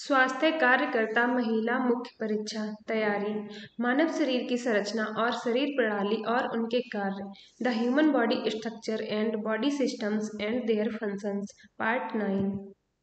स्वास्थ्य कार्यकर्ता महिला मुख्य परीक्षा तैयारी। मानव शरीर की संरचना और शरीर प्रणाली और उनके कार्य। The human body structure and body systems and their functions, part 9।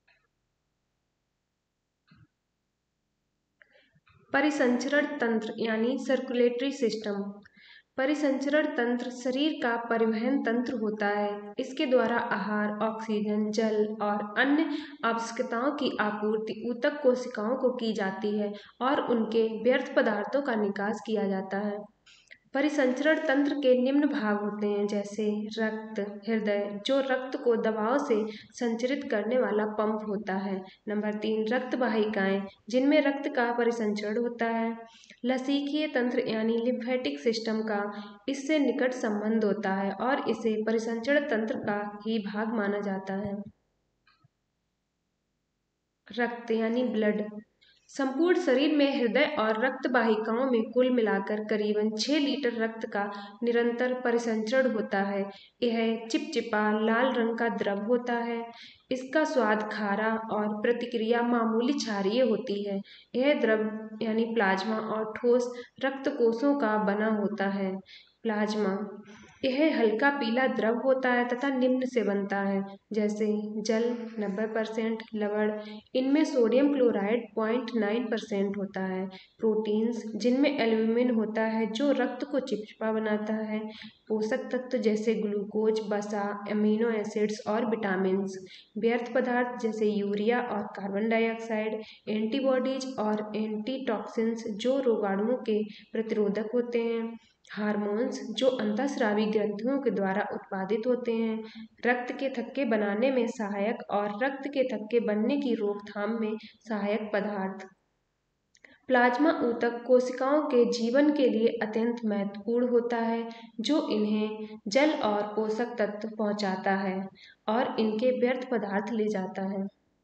परिसंचरण तंत्र यानी सर्कुलेटरी सिस्टम। परिसंचरण तंत्र शरीर का परिवहन तंत्र होता है। इसके द्वारा आहार, ऑक्सीजन, जल और अन्य आवश्यकताओं की आपूर्ति ऊतक कोशिकाओं को की जाती है और उनके व्यर्थ पदार्थों का निकास किया जाता है। परिसंचरण तंत्र के निम्न भाग होते हैं, जैसे रक्त, हृदय जो रक्त को दबाव से संचरित करने वाला पंप होता है। नंबर 3, रक्त वाहिकाएं जिनमें रक्त का परिसंचरण होता है। लसीकीय तंत्र यानी लिम्फेटिक सिस्टम का इससे निकट संबंध होता है और इसे परिसंचरण तंत्र का ही भाग माना जाता है। रक्त यानी ब्लड। संपूर्ण शरीर में हृदय और रक्त वाहिकाओं में कुल मिलाकर करीबन 6 लीटर रक्त का निरंतर परिसंचरण होता है। यह चिपचिपा लाल रंग का द्रव होता है। इसका स्वाद खारा और प्रतिक्रिया मामूली क्षारीय होती है। यह द्रव यानी प्लाज्मा और ठोस रक्त कोशों का बना होता है। प्लाज्मा यह हल्का पीला द्रव होता है तथा निम्न से बनता है, जैसे जल 90%, लवण इनमें सोडियम क्लोराइड 0.9% होता है। प्रोटीन्स जिनमें एल्ब्यूमिन होता है जो रक्त को चिपचिपा बनाता है। पोषक तत्व जैसे ग्लूकोज, वसा, अमीनो एसिड्स और विटामिन्स। व्यर्थ पदार्थ जैसे यूरिया और कार्बन डाइऑक्साइड। एंटीबॉडीज और एंटीटॉक्सिन्स जो रोगाणुओं के प्रतिरोधक होते हैं। हार्मोन्स जो अंतःस्रावी ग्रंथियों के द्वारा उत्पादित होते हैं। रक्त के थक्के बनाने में सहायक और रक्त के थक्के बनने की रोकथाम में सहायक पदार्थ। प्लाज्मा ऊतक कोशिकाओं के जीवन के लिए अत्यंत महत्वपूर्ण होता है, जो इन्हें जल और पोषक तत्व पहुंचाता है और इनके व्यर्थ पदार्थ ले जाता है।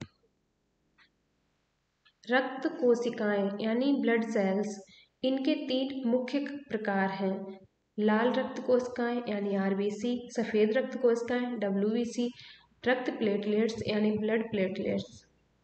रक्त कोशिकाएं यानी ब्लड सेल्स। इनके 3 मुख्य प्रकार हैं। लाल रक्त कोशिकाएं यानी आरबीसी, सफ़ेद रक्त कोशिकाएं डब्ल्यूबीसी, रक्त प्लेटलेट्स यानी ब्लड प्लेटलेट्स।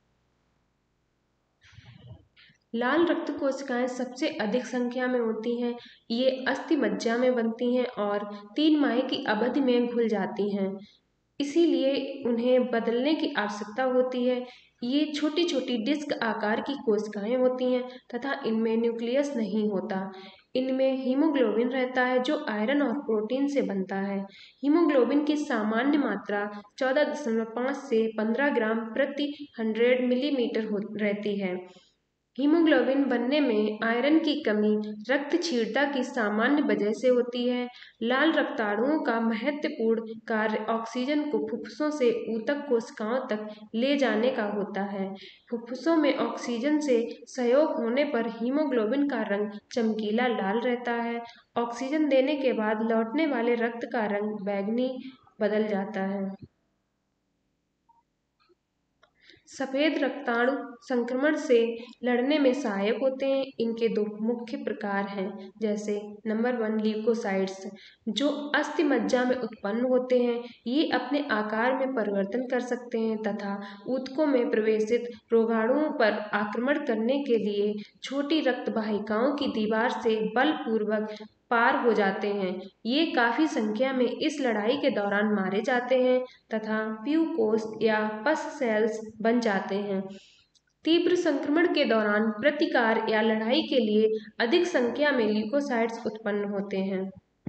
लाल रक्त कोशिकाएं सबसे अधिक संख्या में होती हैं। ये अस्थि मज्जा में बनती हैं और 3 माह की अवधि में घुल जाती हैं, इसीलिए उन्हें बदलने की आवश्यकता होती है। ये छोटी छोटी डिस्क आकार की कोशिकाएं होती हैं तथा इनमें न्यूक्लियस नहीं होता। इनमें हीमोग्लोबिन रहता है जो आयरन और प्रोटीन से बनता है। हीमोग्लोबिन की सामान्य मात्रा 14.5 से 15 ग्राम प्रति 100 मिलीमीटर रहती है। हीमोग्लोबिन बनने में आयरन की कमी रक्त क्षीणता की सामान्य वजह से होती है। लाल रक्ताणुओं का महत्वपूर्ण कार्य ऑक्सीजन को फुफ्फुसों से ऊतक कोशिकाओं तक ले जाने का होता है। फुफ्फुसों में ऑक्सीजन से सहयोग होने पर हीमोग्लोबिन का रंग चमकीला लाल रहता है। ऑक्सीजन देने के बाद लौटने वाले रक्त का रंग बैंगनी बदल जाता है। सफ़ेद रक्ताणु संक्रमण से लड़ने में सहायक होते हैं। इनके 2 मुख्य प्रकार हैं, जैसे नंबर 1 ल्यूकोसाइट्स जो अस्थि मज्जा में उत्पन्न होते हैं। ये अपने आकार में परिवर्तन कर सकते हैं तथा ऊतकों में प्रवेशित रोगाणुओं पर आक्रमण करने के लिए छोटी रक्त वाहिकाओं की दीवार से बलपूर्वक पार हो जाते हैं। ये काफ़ी संख्या में इस लड़ाई के दौरान मारे जाते हैं तथा प्यूकोस या पस सेल्स बन जाते हैं। तीव्र संक्रमण के दौरान प्रतिकार या लड़ाई के लिए अधिक संख्या में ल्यूकोसाइट्स उत्पन्न होते हैं।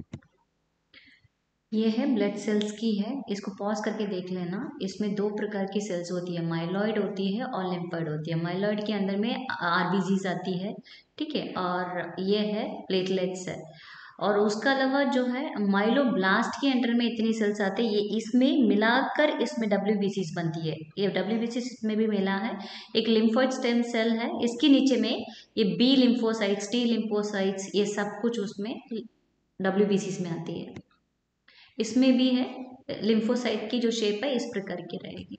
ये है ब्लड सेल्स की है, इसको पॉज करके देख लेना। इसमें 2 प्रकार की सेल्स होती है, माइलॉइड होती है और लिम्फॉइड होती है। माइलॉइड के अंदर में आरबीसीज आती है, ठीक है, और ये है प्लेटलेट्स है। और उसका अलावा जो है माइलोब्लास्ट के अंडर में इतनी सेल्स आते हैं, ये इसमें मिलाकर इसमें डब्ल्यूबीसीज बनती है। ये डब्ल्यूबीसीज इसमें भी मिला है। एक लिम्फोइड स्टेम सेल है, इसके नीचे में ये बी लिम्फोसाइट्स, टी लिम्फोसाइट्स, ये सब कुछ उसमें डब्ल्यूबीसीज में आती है। इसमें भी है लिम्फोसाइट की जो शेप है इस प्रकार की रहेगी।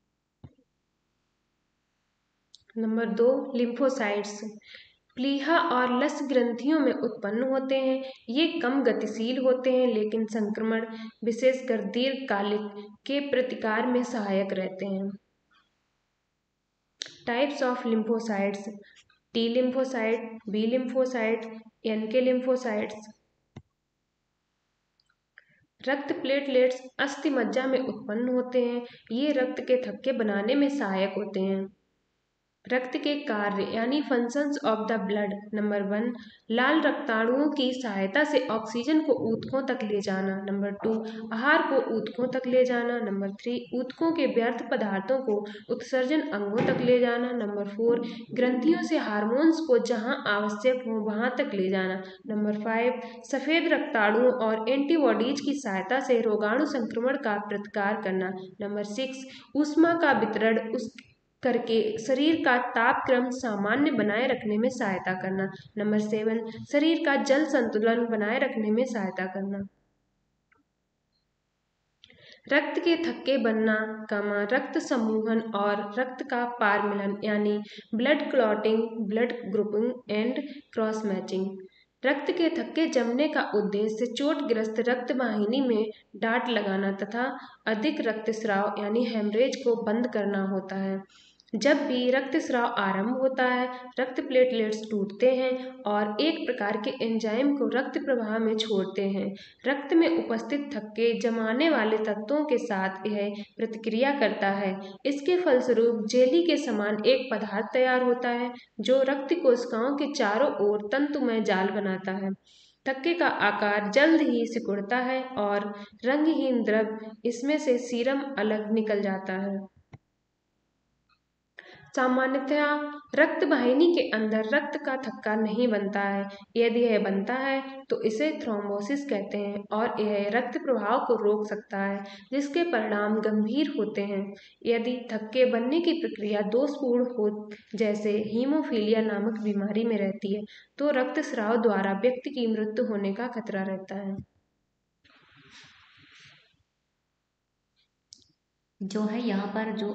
नंबर 2 लिम्फोसाइट्स प्लीहा और लस ग्रंथियों में उत्पन्न होते हैं। ये कम गतिशील होते हैं लेकिन संक्रमण विशेषकर दीर्घकालिक के प्रतिकार में सहायक रहते हैं। Types of lymphocytes, T lymphocyte, B lymphocyte, NK lymphocytes. रक्त प्लेटलेट्स अस्थि मज्जा में उत्पन्न होते हैं। ये रक्त के थक्के बनाने में सहायक होते हैं। रक्त के कार्य यानी functions of the blood. Number 1, लाल रक्ताणुओं की सहायता से ऑक्सीजन को ऊतकों तक ले जाना। नंबर 2, आहार को ऊतकों तक ले जाना। नंबर 3, ऊतकों के व्यर्थ पदार्थों को उत्सर्जन अंगों तक ले जाना। नंबर 4, ग्रंथियों से हार्मोन्स को जहां आवश्यक हो वहां तक ले जाना। नंबर 5, सफेद रक्ताणुओं और एंटीबॉडीज की सहायता से रोगाणु संक्रमण का प्रतिकार करना। नंबर 6, ऊष्मा का वितरण उस करके शरीर का तापक्रम सामान्य बनाए रखने में सहायता करना। नंबर 7, शरीर का जल संतुलन बनाए रखने में सहायता करना। रक्त के थक्के बनना, रक्त समूहन और रक्त का पार मिलन यानी blood clotting, blood grouping and cross matching. रक्त के थक्के जमने का उद्देश्य चोटग्रस्त रक्त वाहिनी में डाट लगाना तथा अधिक रक्तस्राव यानी हेमरेज को बंद करना होता है। जब भी रक्तस्राव आरंभ होता है, रक्त प्लेटलेट्स टूटते हैं और एक प्रकार के एंजाइम को रक्त प्रवाह में छोड़ते हैं। रक्त में उपस्थित थक्के जमाने वाले तत्वों के साथ यह प्रतिक्रिया करता है। इसके फलस्वरूप जेली के समान एक पदार्थ तैयार होता है जो रक्त कोशिकाओं के चारों ओर तंतुमय जाल बनाता है। थक्के का आकार जल्द ही सिकुड़ता है और रंगहीन द्रव इसमें से सीरम अलग निकल जाता है। सामान्यतया रक्त वाहिनी के अंदर रक्त का थक्का नहीं बनता है। यदि यह बनता है तो इसे थ्रोम्बोसिस कहते हैं और यह रक्त प्रवाह को रोक सकता है जिसके परिणाम गंभीर होते हैं। यदि थक्के बनने की प्रक्रिया दोषपूर्ण हो जैसे हीमोफीलिया नामक बीमारी में रहती है तो रक्तस्राव द्वारा व्यक्ति की मृत्यु होने का खतरा रहता है। जो है यहाँ पर जो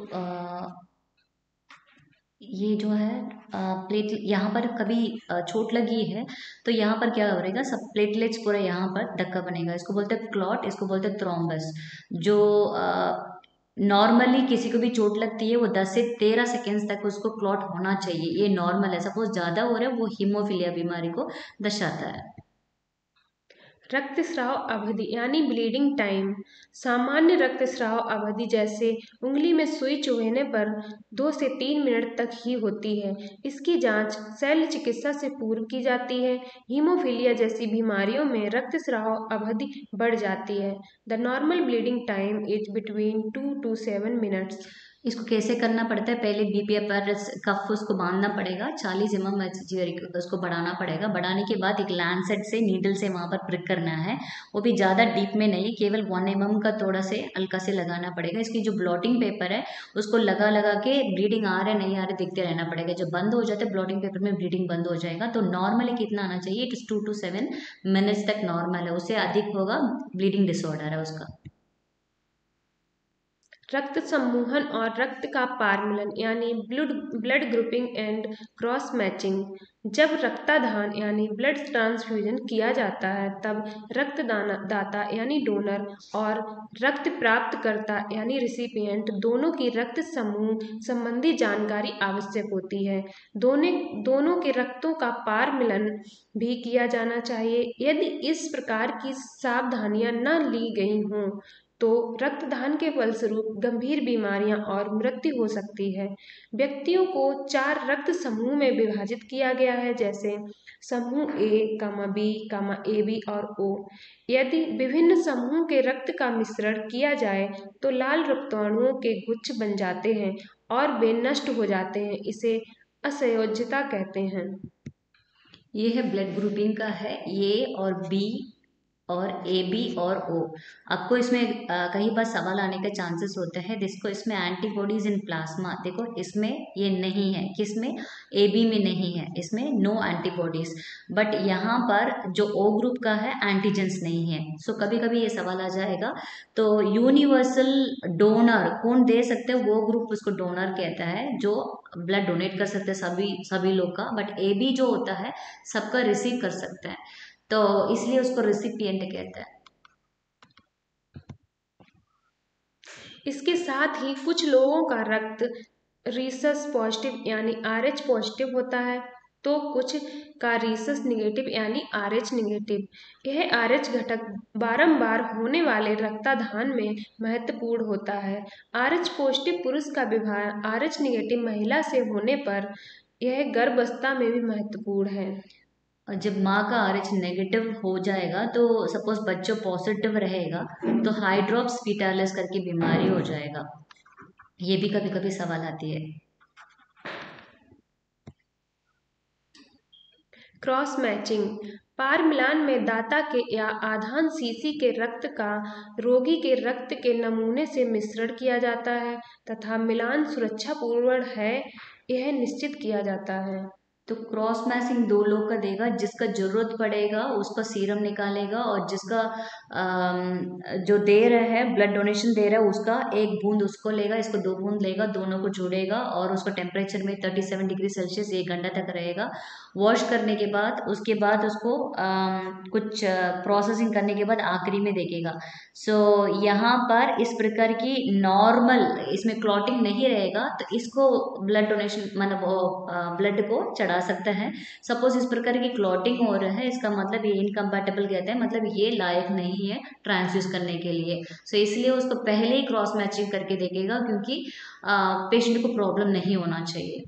ये जो है प्लेट यहाँ पर कभी चोट लगी है तो यहाँ पर क्या हो रहेगा, सब प्लेटलेट्स पूरा यहाँ पर धक्का बनेगा। इसको बोलते हैं क्लॉट, इसको बोलते हैं थ्रोम्बस। जो नॉर्मली किसी को भी चोट लगती है वो 10 से 13 सेकेंड्स तक उसको क्लॉट होना चाहिए, ये नॉर्मल है। सपोज ज़्यादा हो रहा है वो हीमोफीलिया बीमारी को दर्शाता है। रक्तस्राव अवधि यानी ब्लीडिंग टाइम। सामान्य रक्तस्राव अवधि जैसे उंगली में सुई चुभने पर 2 से 3 मिनट तक ही होती है। इसकी जांच शल्य चिकित्सा से पूर्व की जाती है। हीमोफीलिया जैसी बीमारियों में रक्तस्राव अवधि बढ़ जाती है। The normal bleeding time is between 2 to 7 minutes. इसको कैसे करना पड़ता है, पहले बीपीए पर कफ उसको बांधना पड़ेगा, 40 mm उसको बढ़ाना पड़ेगा। बढ़ाने के बाद एक लैंसेट से नीडल से वहाँ पर प्रिक करना है, वो भी ज़्यादा डीप में नहीं, केवल 1 mm का थोड़ा से हल्का से लगाना पड़ेगा। इसकी जो ब्लॉटिंग पेपर है उसको लगा लगा के ब्लीडिंग आ रहा है नहीं आ रहा देखते रहना पड़ेगा। जब बंद हो जाता है ब्लॉटिंग पेपर में ब्लीडिंग बंद हो जाएगा। तो नॉर्मली कितना आना चाहिए, इट इज़ 2 to 7 मिनट्स तक नॉर्मल है, उससे अधिक होगा ब्लीडिंग डिसऑर्डर है उसका। रक्त समूहन और रक्त का पार मिलन यानी blood grouping and cross matching. जब रक्तदान यानी ब्लड ट्रांसफ्यूजन किया जाता है तब दाता यानी डोनर और रक्त प्राप्तकर्ता यानी रिसिपिएंट दोनों की रक्त समूह संबंधी जानकारी आवश्यक होती है। दोनों के रक्तों का पार मिलन भी किया जाना चाहिए। यदि इस प्रकार की सावधानियां न ली गई हों तो रक्तदान के फलस्वरूप गंभीर बीमारियां और मृत्यु हो सकती है। व्यक्तियों को 4 रक्त समूह में विभाजित किया गया है जैसे समूह ए, बी, AB और O। यदि विभिन्न समूह के रक्त का मिश्रण किया जाए तो लाल रक्ताणुओं के गुच्छ बन जाते हैं और वे नष्ट हो जाते हैं, इसे असंयोज्यता कहते हैं। ये है ब्लड ग्रुपिंग का है, ए और बी और AB और O। आपको इसमें कहीं पर सवाल आने के चांसेस होते हैं। जिसको इसमें एंटीबॉडीज इन प्लाज्मा, देखो इसमें ये नहीं है, किसमें AB में नहीं है, इसमें नो एंटीबॉडीज। बट यहाँ पर जो O ग्रुप का है एंटीजेंस नहीं है। सो कभी कभी ये सवाल आ जाएगा। तो यूनिवर्सल डोनर कौन दे सकते हैं, वो ग्रुप उसको डोनर कहता है जो ब्लड डोनेट कर सकते हैं सभी लोग का। बट AB जो होता है सबका रिसीव कर सकता है, तो इसलिए उसको रेसिपिएंट कहते हैं। इसके साथ ही कुछ लोगों का रक्त रीसस पॉजिटिव यानी RH पॉजिटिव होता है, तो कुछ का रीसस निगेटिव यानी RH निगेटिव। यह RH घटक बारंबार होने वाले रक्तदान में महत्वपूर्ण होता है। RH पॉजिटिव पुरुष का विवाह RH निगेटिव महिला से होने पर यह गर्भावस्था में भी महत्वपूर्ण है। और जब माँ का RH नेगेटिव हो जाएगा तो सपोज बच्चों पॉजिटिव रहेगा तो हाइड्रोप्स फीटालिस करके बीमारी हो जाएगा। ये भी कभी कभी सवाल आती है। क्रॉस मैचिंग पार मिलान में दाता के या आधान सीसी के रक्त का रोगी के रक्त के नमूने से मिश्रण किया जाता है तथा मिलान सुरक्षापूर्ण है यह निश्चित किया जाता है। तो क्रॉस मैचिंग 2 लोग का देगा, जिसका जरूरत पड़ेगा उसका सीरम निकालेगा और जिसका जो दे रहा है ब्लड डोनेशन दे रहा है उसका 1 बूंद उसको लेगा, इसको 2 बूंद लेगा, दोनों को जोड़ेगा और उसको टेम्परेचर में 37 डिग्री सेल्सियस 1 घंटा तक रहेगा। वॉश करने के बाद उसके बाद उसको कुछ प्रोसेसिंग करने के बाद आखिरी में देखेगा। सो यहाँ पर इस प्रकार की नॉर्मल इसमें क्लॉटिंग नहीं रहेगा तो इसको ब्लड डोनेशन मतलब ब्लड को चढ़ा सकता है। सपोज इस प्रकार की क्लॉटिंग हो रहा है, इसका मतलब ये इनकम्पैटिबल कहते हैं, मतलब ये लायक नहीं है ट्रांसफ्यूज करने के लिए। सो इसलिए उसको पहले ही क्रॉस मैचिंग करके देखेगा क्योंकि पेशेंट को प्रॉब्लम नहीं होना चाहिए।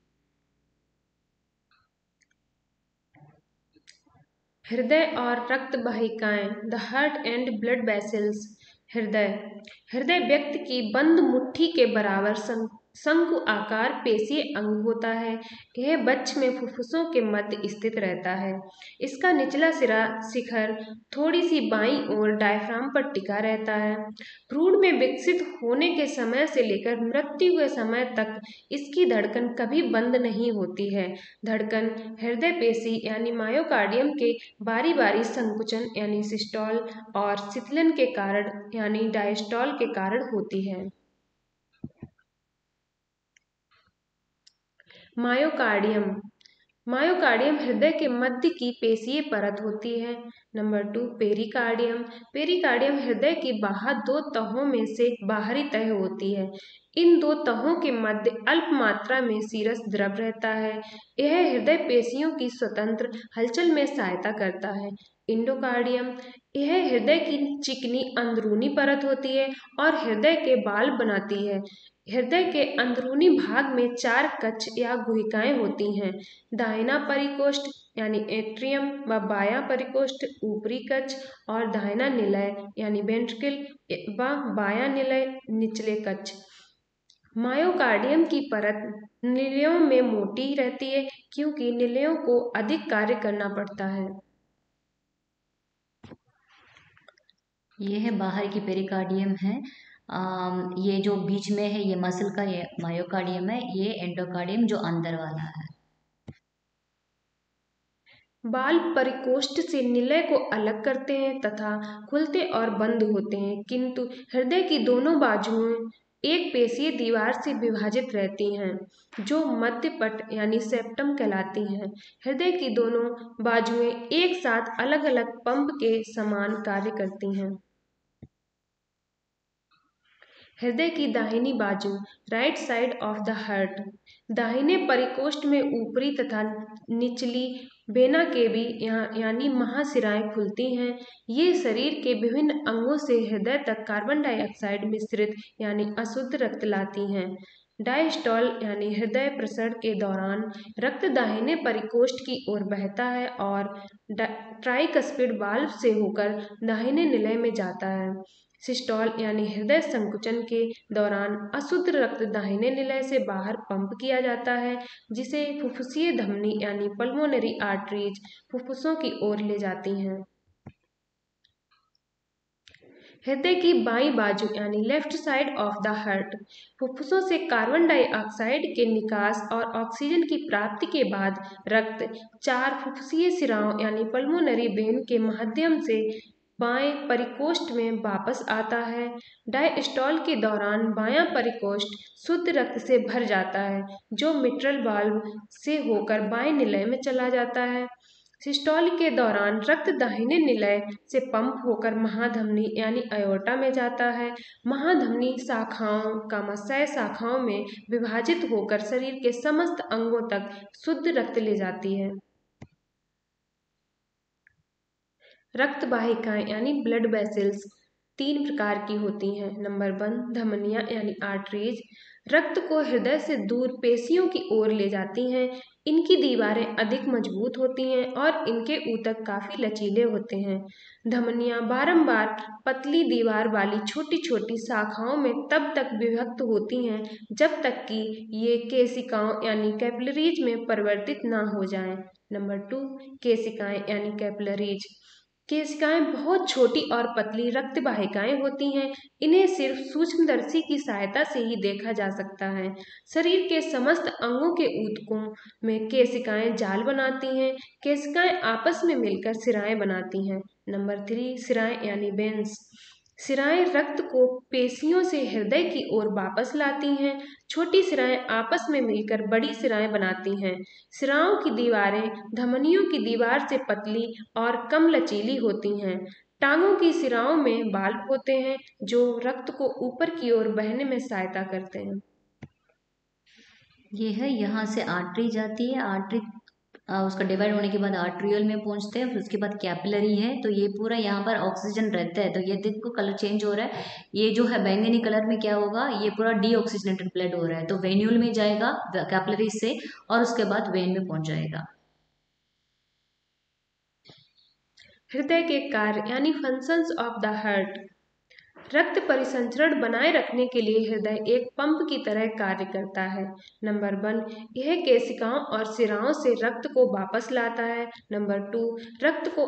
हृदय और रक्त वाहिकाएं the heart and blood vessels. हृदय हृदय व्यक्ति की बंद मुट्ठी के बराबर शंकु आकार पेशीय अंग होता है। यह बच्च में फुफ्फुसों के मध्य स्थित रहता है। इसका निचला सिरा शिखर थोड़ी सी बाईं ओर डायफ्राम पर टिका रहता है। भ्रूण में विकसित होने के समय से लेकर मृत्यु के समय तक इसकी धड़कन कभी बंद नहीं होती है। धड़कन हृदय पेशी यानी मायोकार्डियम के बारी बारी संकुचन यानी सिस्टोल और शिथिलन के कारण यानी डायस्टोल के कारण होती है। मायोकार्डियम मायोकार्डियम हृदय के मध्य की पेशीय परत होती है। नंबर 2 पेरिकार्डियम पेरिकार्डियम हृदय की बाहर 2 तहों में से बाहरी तह होती है। इन 2 तहों के मध्य अल्प मात्रा में सीरस द्रव रहता है। यह हृदय पेशियों की स्वतंत्र हलचल में सहायता करता है। इंडोकार्डियम यह हृदय की चिकनी अंदरूनी परत होती है और हृदय के बाल बनाती है। हृदय के अंदरूनी भाग में 4 कक्ष या गुहिकाएं होती हैं। दाहिना परिकोष्ठ यानी एट्रियम व बायां परिकोष्ठ ऊपरी कक्ष और दाहिना निलय यानी वेंट्रिकल व बायां निलय निचले कक्ष। मायोकार्डियम की परत निलयों में मोटी रहती है क्योंकि निलयों को अधिक कार्य करना पड़ता है। ये है बाहर की पेरिकार्डियम है। ये जो बीच में है ये मसल का ये मायोकार्डियम है। ये एंडोकार्डियम जो अंदर वाला है। बाल परिकोष्ठ से निलय को अलग करते हैं तथा खुलते और बंद होते हैं, किंतु हृदय की दोनों बाजुएं एक पेशीय दीवार से विभाजित रहती हैं जो मध्य पट यानी सेप्टम कहलाती हैं। हृदय की दोनों बाजुएं एक साथ अलग अलग पंप के समान कार्य करती हैं। हृदय की दाहिनी बाजू right side of the heart दाहिने परिकोष्ठ में ऊपरी तथा निचली वेना केवी यानी महाशिराएं खुलती हैं। ये शरीर के विभिन्न अंगों से हृदय तक कार्बन डाइऑक्साइड मिश्रित यानी अशुद्ध रक्त लाती हैं। डायस्टॉल यानी हृदय प्रसरण के दौरान रक्त दाहिने परिकोष्ठ की ओर बहता है और ट्राइकस्पिड वाल्व से होकर दाहिने निलय में जाता है। सिस्टोल यानी हृदय संकुचन के दौरान अशुद्ध रक्त दाहिने निलय से बाहर पंप किया जाता है, जिसे फुफ्फुसीय धमनी यानी पल्मोनरी आर्टरीज फुफ्फुसों की ओर ले जाती हैं। हृदय की बाईं बाजू यानी left side of the heart फुफ्फुसों से कार्बन डाइऑक्साइड के निकास और ऑक्सीजन की प्राप्ति के बाद रक्त 4 फुफ्फुसीय सिराओं यानी पल्मोनरी वेन के माध्यम से बाएं परिकोष्ठ में वापस आता है। डायस्टॉल के दौरान बायां परिकोष्ठ शुद्ध रक्त से भर जाता है जो मिट्रल वाल्व से होकर बाएं निलय में चला जाता है। सिस्टोल के दौरान रक्त दाहिने निलय से पंप होकर महाधमनी यानी अयोर्टा में जाता है। महाधमनी शाखाओं शाखाओं में विभाजित होकर शरीर के समस्त अंगों तक शुद्ध रक्त ले जाती है। रक्त वाहिकाएं यानी ब्लड वेसल्स 3 प्रकार की होती हैं। नंबर 1 धमनियां यानी आर्टरीज रक्त को हृदय से दूर पेशियों की ओर ले जाती हैं। इनकी दीवारें अधिक मजबूत होती हैं और इनके ऊतक काफी लचीले होते हैं। धमनियां बारंबार पतली दीवार वाली छोटी छोटी शाखाओं में तब तक विभक्त होती हैं जब तक कि ये केशिकाओं यानी कैपिलरीज में परिवर्तित ना हो जाएं। नंबर 2 केशिकाएं यानी कैपिलरीज केशिकाएं बहुत छोटी और पतली रक्त वाहिकाएं होती हैं। इन्हें सिर्फ सूक्ष्मदर्शी की सहायता से ही देखा जा सकता है। शरीर के समस्त अंगों के ऊतकों में केशिकाएं जाल बनाती हैं। केशिकाएं आपस में मिलकर सिराएं बनाती हैं। नंबर 3 सिराएं यानी वेन्स सिराएं रक्त को पेशियों से हृदय की ओर वापस लाती हैं। छोटी सिराएं आपस में मिलकर बड़ी सिराएं बनाती हैं। सिराओं की दीवारें धमनियों की दीवार से पतली और कम लचीली होती हैं। टांगों की सिराओं में बाल्ब होते हैं जो रक्त को ऊपर की ओर बहने में सहायता करते हैं। ये है, यहाँ से आर्टरी जाती है, आर्टरी उसका डिवाइड होने के बाद आर्ट्रियल में पहुंचते हैं, फिर उसके बाद कैपिलरी है। तो ये पूरा यहाँ पर ऑक्सीजन रहता है, तो ये देखो कलर चेंज हो रहा है। ये जो है बैंगनी कलर में क्या होगा, ये पूरा डीऑक्सीजनेटेड ब्लड हो रहा है, तो वेन्यूल में जाएगा कैपिलरी से और उसके बाद वेन में पहुंच जाएगा। हृदय के कार्य यानी फंक्शंस ऑफ द हार्ट रक्त परिसंचरण बनाए रखने के लिए हृदय एक पंप की तरह कार्य करता है। नंबर 1 यह केशिकाओं और सिराओं से रक्त को वापस लाता है। नंबर 2 रक्त को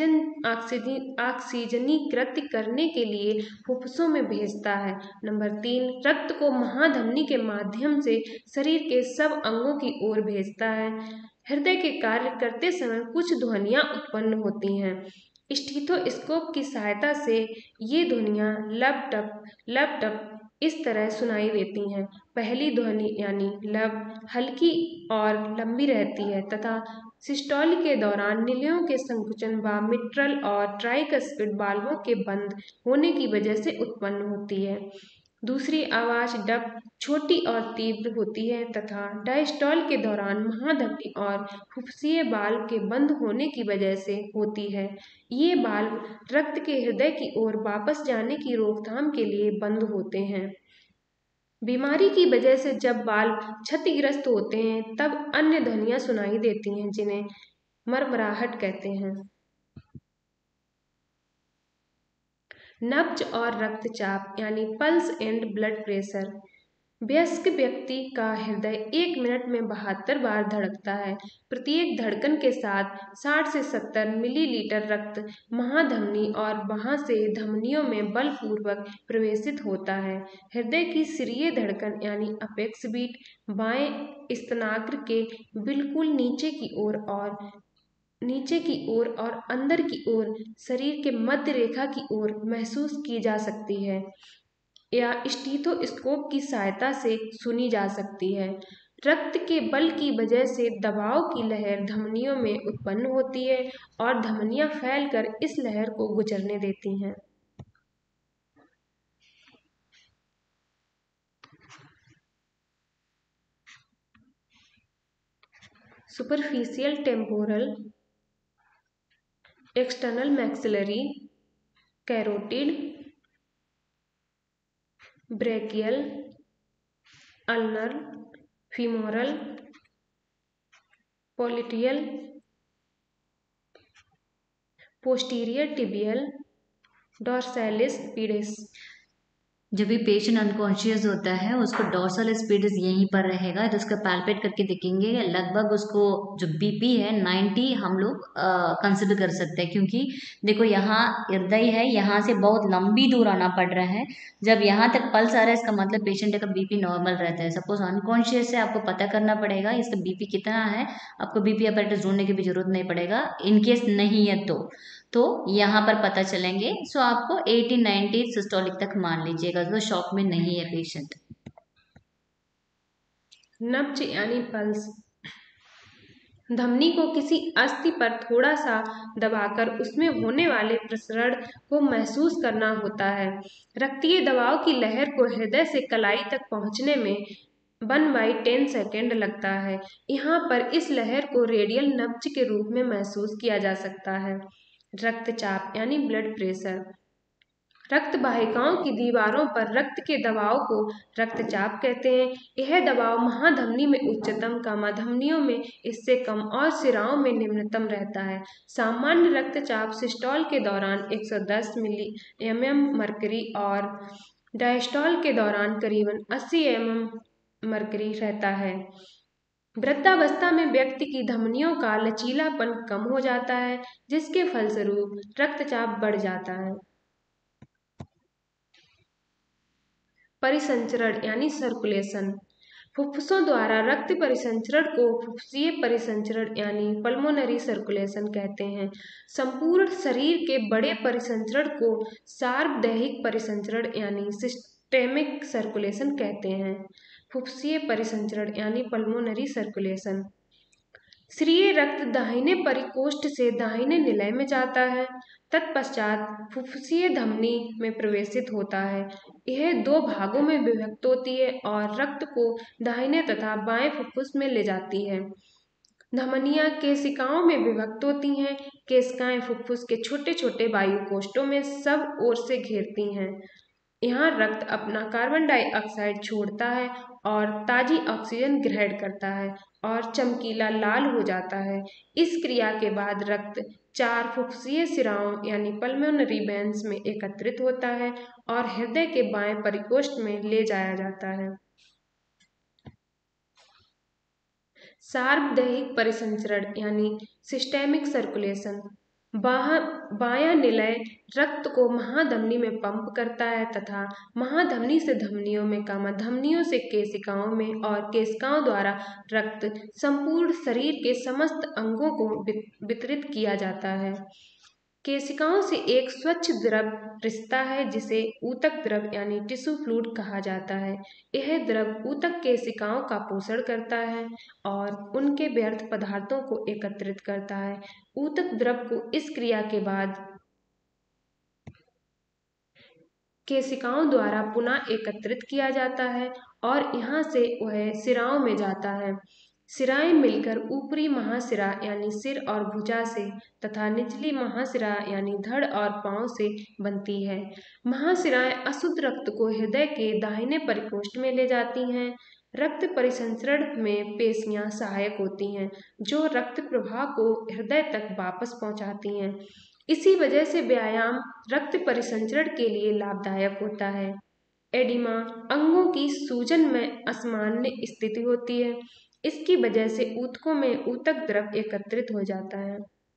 ऑक्सीजनीकृत करने के लिए फुफ्फुसों में भेजता है। नंबर 3 रक्त को महाधमनी के माध्यम से शरीर के सब अंगों की ओर भेजता है। हृदय के कार्य करते समय कुछ ध्वनियां उत्पन्न होती हैं। स्टीथोस्कोप की सहायता से ये ध्वनियाँ लब टप इस तरह सुनाई देती हैं। पहली ध्वनि यानी लब हल्की और लंबी रहती है तथा सिस्टोल के दौरान निलयों के संकुचन व मिट्रल और ट्राइकस्पिड वाल्वों के बंद होने की वजह से उत्पन्न होती है। दूसरी आवाज डब छोटी और तीव्र होती है तथा डायस्टोल के दौरान महाधमनी और फुफ्फुसीय वाल्व के बंद होने की वजह से होती है। ये वाल्व रक्त के हृदय की ओर वापस जाने की रोकथाम के लिए बंद होते हैं। बीमारी की वजह से जब वाल्व क्षतिग्रस्त होते हैं तब अन्य ध्वनियाँ सुनाई देती हैं जिन्हें मरमराहट कहते हैं। नब्ज और रक्तचाप यानी पल्स एंड ब्लड प्रेशर वयस्क व्यक्ति का हृदय 1 मिनट में 72 बार धड़कता है। प्रत्येक धड़कन के साथ 60 से 70 मिलीलीटर रक्त महाधमनी और वहां से धमनियों में बलपूर्वक प्रवेशित होता है। हृदय की सिरीय धड़कन यानी अपेक्स बीट बाएं स्तनाग्र के बिल्कुल नीचे की ओर और अंदर की ओर शरीर के मध्य रेखा की ओर महसूस की जा सकती है या स्टीथोस्कोप की सहायता से सुनी जा सकती है। रक्त के बल की वजह से दबाव की लहर धमनियों में उत्पन्न होती है और धमनियां फैलकर इस लहर को गुजरने देती हैं। Superficial temporal external maxillary carotid brachial ulnar femoral popliteal posterior tibial dorsalis pedis. जब भी पेशेंट अनकॉन्शियस होता है उसको डोर्सल स्पीडिस यहीं पर रहेगा, तो उसका पैल्पेट करके देखेंगे। लगभग उसको जो बीपी है 90 हम लोग कंसिडर कर सकते हैं, क्योंकि देखो यहाँ हृदय है, यहाँ से बहुत लंबी दूर आना पड़ रहा है। जब यहाँ तक पल्स आ रहा है इसका मतलब पेशेंट का बीपी नॉर्मल रहता है। सपोज अनकॉन्शियस है, आपको पता करना पड़ेगा इसका बीपी कितना है। आपको बीपी अपैरेटस ढूंढने की भी जरूरत नहीं पड़ेगा, इनकेस नहीं है तो यहाँ पर पता चलेंगे। सो आपको 80-90 सिस्टोलिक तक मान लीजिएगा, तो शॉक में नहीं है पेशेंट। नब्ज यानी पल्स धमनी को किसी अस्थि पर थोड़ा सा दबाकर उसमें होने वाले प्रसरण को महसूस करना होता है। रक्तीय दबाव की लहर को हृदय से कलाई तक पहुंचने में 1/10 सेकेंड लगता है। यहाँ पर इस लहर को रेडियल नब्ज के रूप में महसूस किया जा सकता है। रक्तचाप यानी ब्लड प्रेशर। रक्त वाहिकाओं की दीवारों पर रक्त के दबाव को रक्तचाप कहते हैं। यह दबाव महाधमनी में उच्चतम, धमनियों में इससे कम और सिराओं में निम्नतम रहता है। सामान्य रक्तचाप सिस्टोल के दौरान 110 मिली mm मरकरी और डायस्टोल के दौरान करीबन 80 mm मरकरी रहता है। वृद्धावस्था में व्यक्ति की धमनियों का लचीलापन कम हो जाता है, जिसके फलस्वरूप रक्तचाप बढ़ जाता है। परिसंचरण यानी सर्कुलेशन। फुफ्फुसों द्वारा रक्त परिसंचरण को फुफ्फुसीय परिसंचरण यानी पल्मोनरी सर्कुलेशन कहते हैं। संपूर्ण शरीर के बड़े परिसंचरण को सार्वदैहिक परिसंचरण यानी सिस्टेमिक सर्कुलेशन कहते हैं। फुफ्फुसीय परिसंचरण यानी पल्मोनरी सर्कुलेशन। श्रीय रक्त दाहिने परिकोष्ठ से दाहिने निलय में जाता है, तत्पश्चात फुफ्फुसीय धमनी में प्रवेशित होता है। यह 2 भागों में विभक्त होती है और रक्त को दाहिने तथा बाएं फुफ्फुस में ले जाती है। धमनियां केशिकाओं में विभक्त होती हैं। केशिकाएं फुफ्फुस के छोटे छोटे वायु कोष्ठों में सब ओर से घेरती हैं। यहाँ रक्त अपना कार्बन डाइऑक्साइड छोड़ता है और ताजी ऑक्सीजन ग्रहण करता है और चमकीला लाल हो जाता है। इस क्रिया के बाद रक्त 4 फुफ्फुसीय सिराओं यानी पल्मोनरी वेन्स में एकत्रित होता है और हृदय के बाएं परिकोष्ठ में ले जाया जाता है। सार्वदैहिक परिसंचरण यानी सिस्टेमिक सर्कुलेशन। बायां निलय रक्त को महाधमनी में पंप करता है तथा महाधमनी से धमनियों में, धमनियों से केशिकाओं में और केशिकाओं द्वारा रक्त संपूर्ण शरीर के समस्त अंगों को वितरित किया जाता है। केशिकाओं से एक स्वच्छ द्रव रिसता है जिसे ऊतक द्रव यानी टिश्यू फ्लूइड कहा जाता है। यह द्रव ऊतक केशिकाओं का पोषण करता है और उनके व्यर्थ पदार्थों को एकत्रित करता है। ऊतक द्रव को इस क्रिया के बाद केशिकाओं द्वारा पुनः एकत्रित किया जाता है और यहाँ से वह सिराओं में जाता है। सिराएं मिलकर ऊपरी महासिरा यानी सिर और भुजा से तथा निचली महासिरा यानी धड़ और पांव से बनती है। महासिराएं अशुद्ध रक्त को हृदय के दाहिने परिकोष्ठ में ले जाती हैं। रक्त परिसंचरण में पेशियां सहायक होती हैं, जो रक्त प्रवाह को हृदय तक वापस पहुंचाती हैं। इसी वजह से व्यायाम रक्त परिसंचरण के लिए लाभदायक होता है। एडिमा अंगों की सूजन में असामान्य स्थिति होती है। इसकी वजह से ऊतकों में ऊतक द्रव एकत्रित हो जाता है।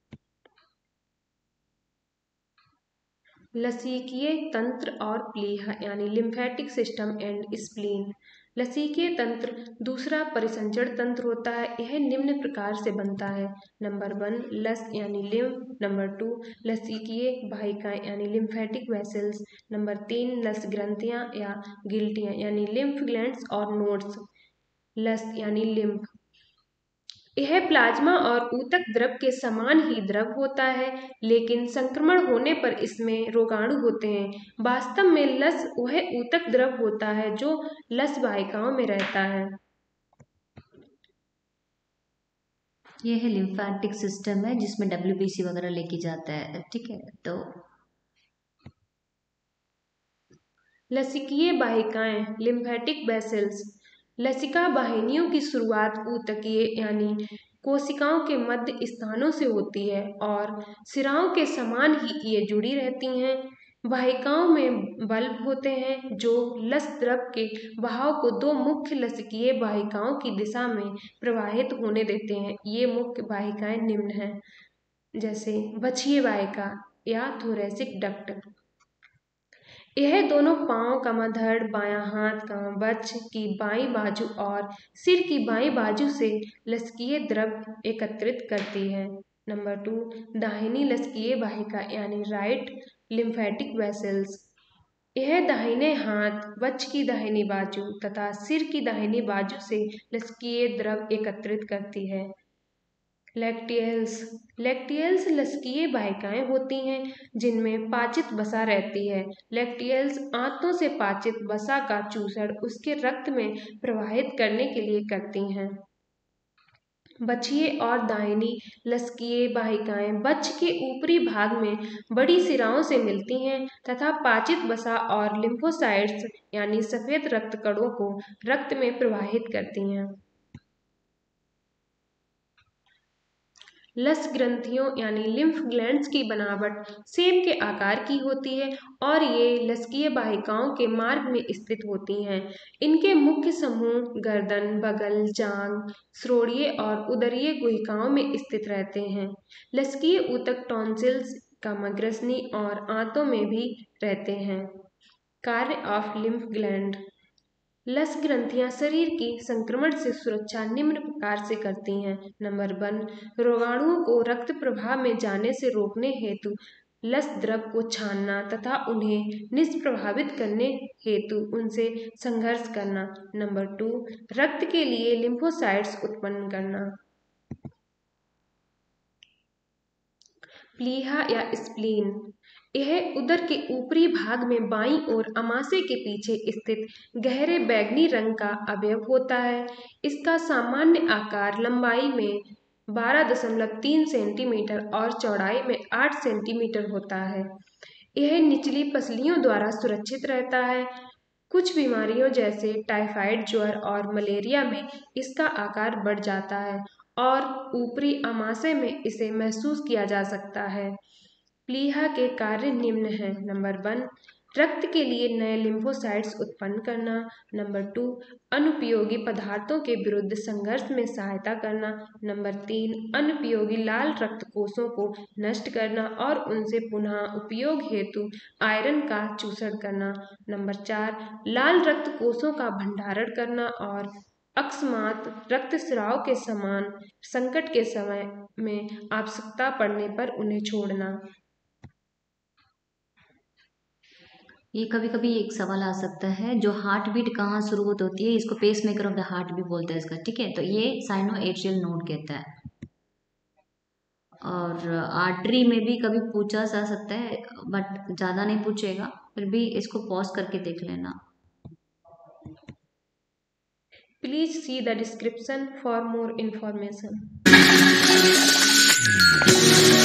लसीकीय तंत्र और प्लीहा यानी लिम्फेटिक सिस्टम एंड स्प्लीन। लसीकीय तंत्र दूसरा परिसंचरण तंत्र होता है। यह निम्न प्रकार से बनता है। नंबर 1 लस यानी लिम्फ। नंबर 2 लसीकीय वाहिकाएं यानी लिम्फेटिक वेसल्स। नंबर 3 लस ग्रंथियां या गिल्टियां यानी लिम्फ ग्लैंड्स और नोड्स। लस यानी लिम्फ। यह प्लाज्मा और ऊतक द्रव के समान ही द्रव होता है, लेकिन संक्रमण होने पर इसमें रोगाणु होते हैं। वास्तव में लस वह ऊतक द्रव होता है जो लस वाहिकाओं में रहता है। यह है लिम्फेटिक सिस्टम है जिसमें WBC वगैरह लेके जाता है। ठीक है, तो लसिकीय वाहिकाएं लिम्फेटिक वेसल्स। लसिका वाहिनियों की शुरुआत ऊतकीय यानी कोशिकाओं के मध्य स्थानों से होती है और सिराओं के समान ही ये जुड़ी रहती हैं। वाहिकाओं में बल्ब होते हैं जो लस द्रव के बहाव को 2 मुख्य लसिकीय वाहिकाओं की दिशा में प्रवाहित होने देते हैं। ये मुख्य वाहिकाएं निम्न हैं, जैसे बछिए वाहिका या थोरैसिक डक्ट। यह दोनों पांव, धड़, बायां हाथ, वक्ष की बाईं बाजू और सिर की बाईं बाजू से लसकीय द्रव एकत्रित करती है। नंबर 2 दाहिनी लसकीय वाहिका यानी राइट लिम्फेटिक वेसल्स। यह दाहिने हाथ, वक्ष की दाहिनी बाजू तथा सिर की दाहिनी बाजू से लसकीय द्रव एकत्रित करती है। लैक्टियल्स। लैक्टियल्स लसकीय वाहिकाएं होती हैं जिनमें पाचित वसा रहती है। लैक्टियल्स आंतों से पाचित वसा का चूसड़ उसके रक्त में प्रवाहित करने के लिए करती हैं। बछिए और दाहिनी लसकीय वाहिकाएं बच्च के ऊपरी भाग में बड़ी सिराओं से मिलती हैं तथा पाचित वसा और लिम्फोसाइट्स यानी सफेद रक्त कणों को रक्त में प्रवाहित करती हैं। लस ग्रंथियों यानी लिम्फ ग्लैंड्स की बनावट सेब के आकार की होती है और ये लसकीय वाहिकाओं के मार्ग में स्थित होती हैं। इनके मुख्य समूह गर्दन, बगल, जांघ, श्रोणीय और उदरीय गुहिकाओं में स्थित रहते हैं। लसकीय ऊतक टॉन्सिल्स, कामाग्रसनी और आंतों में भी रहते हैं। कार्य ऑफ लिम्फ ग्लैंड। लस ग्रंथियां शरीर की संक्रमण से सुरक्षा निम्न प्रकार से करती हैं। नंबर 1, रोगाणुओं को रक्त प्रवाह में जाने से रोकने हेतु लस द्रव को छानना तथा उन्हें निष्प्रभावित करने हेतु उनसे संघर्ष करना। नंबर 2, रक्त के लिए लिम्फोसाइट्स उत्पन्न करना। प्लीहा या स्प्लीन। यह उदर के ऊपरी भाग में बाईं ओर अमाशय के पीछे स्थित गहरे बैंगनी रंग का अवयव होता है। इसका सामान्य आकार लंबाई में 12.3 सेंटीमीटर और चौड़ाई में 8 सेंटीमीटर होता है। यह निचली पसलियों द्वारा सुरक्षित रहता है। कुछ बीमारियों जैसे टाइफाइड, ज्वर और मलेरिया में इसका आकार बढ़ जाता है और ऊपरी अमाशय में इसे महसूस किया जा सकता है। प्लीहा के कार्य निम्न हैं। नंबर 1, रक्त के लिए नए लिम्फोसाइट्स उत्पन्न करना। नंबर 2, अनुपयोगी पदार्थों के विरुद्ध संघर्ष में सहायता करना। नंबर 3, अनुपयोगी लाल रक्त कोषों को नष्ट करना और उनसे पुनः उपयोग हेतु आयरन का चूषण करना। नंबर 4, लाल रक्त कोषों का भंडारण करना और अकस्मात रक्तस्राव के समान संकट के समय में आवश्यकता पड़ने पर उन्हें छोड़ना। ये कभी कभी एक सवाल आ सकता है, जो हार्ट बीट कहाँ शुरू होती है, इसको pacemaker of the heart भी बोलते हैं इसका, ठीक है। तो ये साइनोएट्रियल नोड कहता है। और आर्टरी में भी कभी पूछा जा सकता है, बट ज़्यादा नहीं पूछेगा, फिर भी इसको पॉज करके देख लेना। Please see the description for more information.